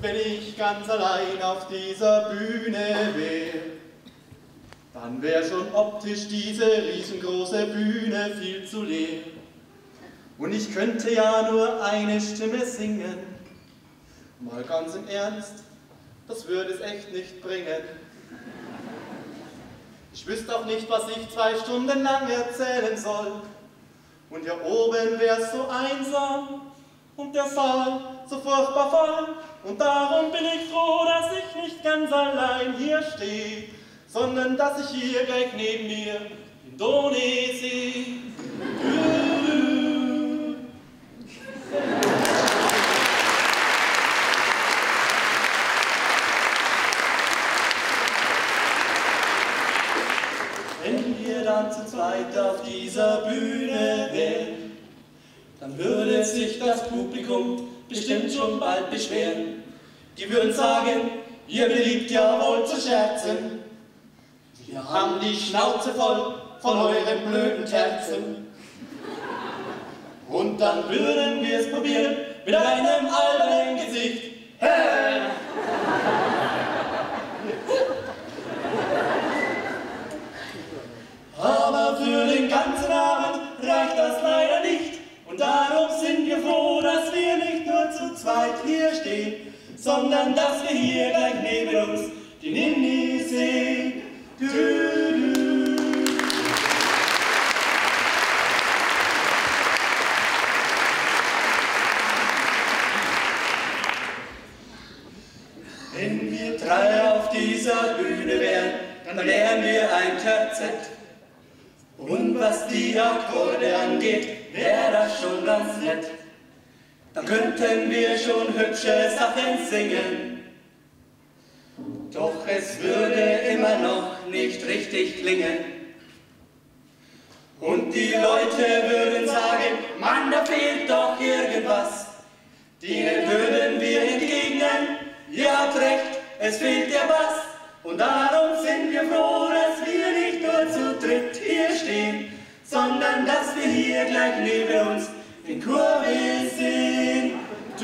wenn ich ganz allein auf dieser Bühne wär. Dann wär schon optisch diese riesengroße Bühne viel zu leer. Und ich könnte ja nur eine Stimme singen. Mal ganz im Ernst, das würde es echt nicht bringen. Ich wüsste auch nicht, was ich 2 Stunden lang erzählen soll. Und hier oben wär's so einsam und der Saal so furchtbar voll. Und darum bin ich froh, dass ich nicht ganz allein hier stehe, sondern dass ich hier gleich neben mir den Donau sehe. Wenn wir dann zu zweit auf dieser Bühne wären, dann würde sich das Publikum bestimmt schon bald beschweren. Die würden sagen, ihr beliebt ja wohl zu scherzen. Wir haben die Schnauze voll von euren blöden Terzen. Und dann würden wir es probieren mit einem albernen Gesicht. Aber für den ganzen Abend reicht das leider nicht. Und darum sind wir froh, dass wir nicht nur zu zweit hier stehen, sondern dass wir hier gleich neben uns die Nini sehen. Wenn wir 3 auf dieser Bühne wären, dann wären wir ein Terzett. Und was die Akkorde angeht, wäre das schon ganz nett. Dann könnten wir schon hübsche Sachen singen. Doch es würde immer noch nicht richtig klingen. Und die Leute würden sagen, Mann, da fehlt doch irgendwas. Denen würden wir entgegnen, ihr habt recht, es fehlt der Bass. Und darum sind wir froh, dass wir nicht nur zu dritt hier stehen, sondern dass wir hier gleich neben uns den Chorweh sehen.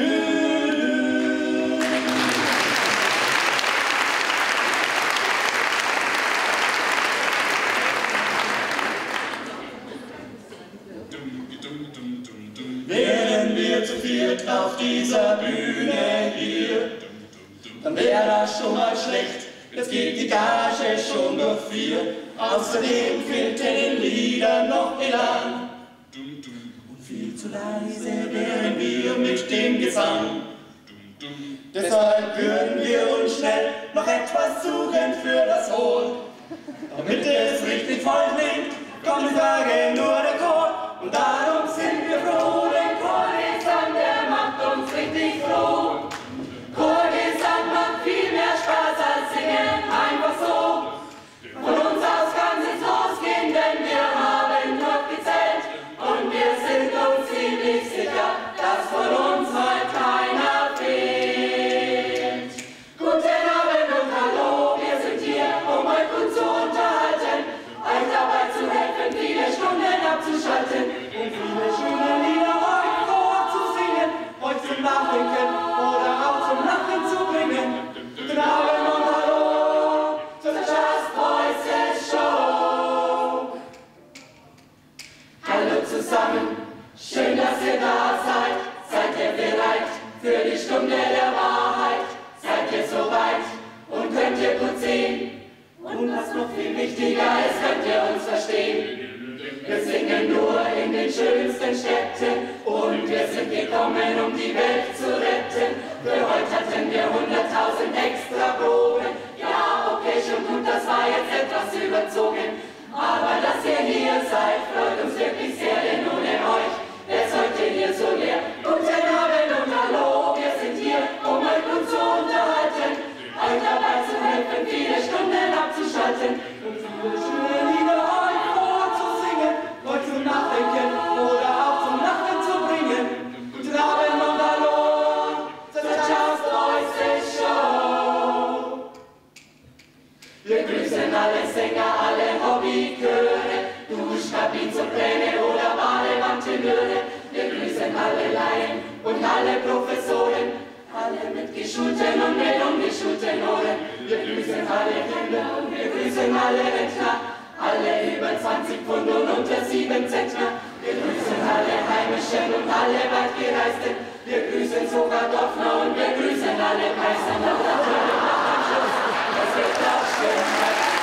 Wären wir zu viert auf dieser Bühne hier, dann wäre das schon mal schlecht. Jetzt geht die Gage schon durch 4. Außerdem fehlt den Liedern noch Elan. Und viel zu leise wären wir mit dem Gesang. Deshalb würden wir uns schnell noch etwas suchen für das Ohr. Damit es richtig voll klingt, kommt die Frage nur der Chor. Und darum sind wir froh, denn Chorgesang, der macht uns richtig froh. Chorgesang macht viel mehr Spaß als Singen, einfach so. Von uns aus kann es losgehen, denn wir haben noch gezählt. Und wir sind uns ziemlich sicher, dass von uns heute keiner fehlt. Guten Abend und hallo, wir sind hier, um euch gut zu unterhalten. Euch dabei zu helfen, viele Stunden abzuschalten. Und viele schöne Lieder euch vorzusingen, euch zum Nachdenken oder auch zum Lachen zu bringen. Guten Abend und hallo zur Just Voices Show. Hallo zusammen, schön, dass ihr da seid. Seid ihr bereit für die Stunde der Wahrheit? Seid ihr soweit und könnt ihr gut sehen? Und was noch viel wichtiger ist, könnt ihr uns verstehen? Wir singen nur in den schönsten Städten und wir sind gekommen, um die Welt zu retten. Für heute hatten wir 100.000 extra Proben. Ja, okay, schon gut, das war jetzt etwas überzogen. Aber dass ihr hier seid, freut uns wirklich sehr, denn ohne euch wär's heute hier so leer. Guten Abend und hallo, wir sind hier, um euch gut zu unterhalten. Euch dabei zu helfen, viele Stunden abzuschalten. Und viele schöne Lieder euch vorzusingen, euch zum Nachdenken oder auch zum Lachen zu bringen. Guten Abend und hallo zur Just Voices Show. Wir grüßen alle Sänger, alle Hobbychöre, Duschkabinen, Soprane oder Badewantenöre. Wir grüßen alle Laien und alle Professoren, alle mit geschulten und mit ungeschulten Ohren. Wir grüßen alle Kinder und wir grüßen alle Rentner, alle über 20 Pfund und unter 7 Zentner. Wir grüßen alle Heimischen und alle Weitgereisten. Wir grüßen sogar Dorfner und wir grüßen alle Meister. Und natürlich noch am Schluss, es wird auch schön.